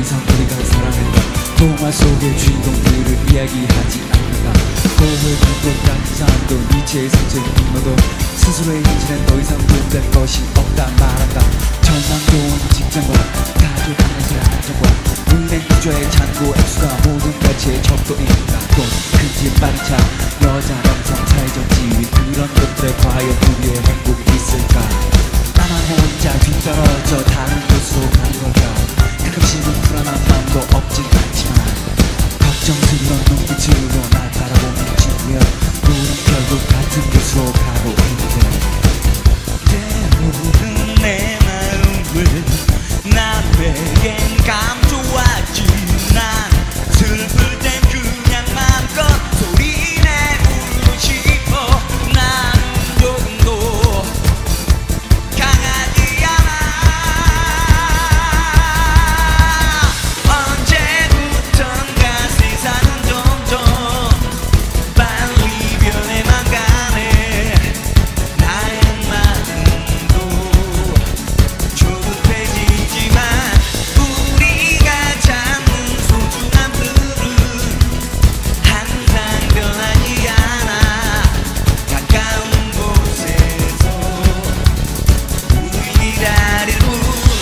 이상 우리가 사랑했던 동화 속의 주인공들을 이야기하지 않는다. 고흐의 불꽃 사람도 니체의 성적인 인물도 스스로의 인지는 더 이상 분별 것이 없다 말한다. 전망좋은 직장과 가족 하나의 안정과 은행 구조의 잔고 액수가 모든 가치의 척도인다. 큰집 반찬 여자 남성 사회적 지위 그런 것들에 과연 우리의 행복이 있을까? 나만 혼자 뒤떨어져 다른 곳으로 가는 걸까? 가끔씩은 불안한 마음도 없진 않지만 걱정스러운 눈빛으로 날 바라보는 친구여 우린 결국 같은 곳으로 가고 있는데 때로는 내 마음을 남에겐 감춰왔지만 슬플 땐 그냥 맘껏 소리내고 싶어. 나는 조금도 강하지 않아. 언제부턴가 세상은 점점 빨리 변해만 가네. 나의 마음도 조급해지지만 우리가 잡는 소중한 불은 항상 변하지 않아. 가까운 곳에서 우리 기다릴 뿐.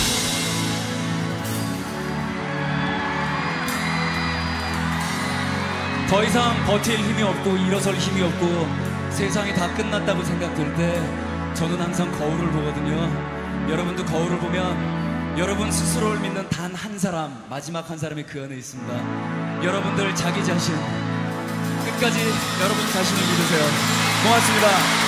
더 이상 버틸 힘이 없고 일어설 힘이 없고 세상이 다 끝났다고 생각될 때 저는 항상 거울을 보거든요. 여러분도 거울을 보면 여러분 스스로를 믿는 단 한 사람, 마지막 한 사람이 그 안에 있습니다. 여러분들 자기 자신 끝까지 여러분 자신을 믿으세요. 고맙습니다.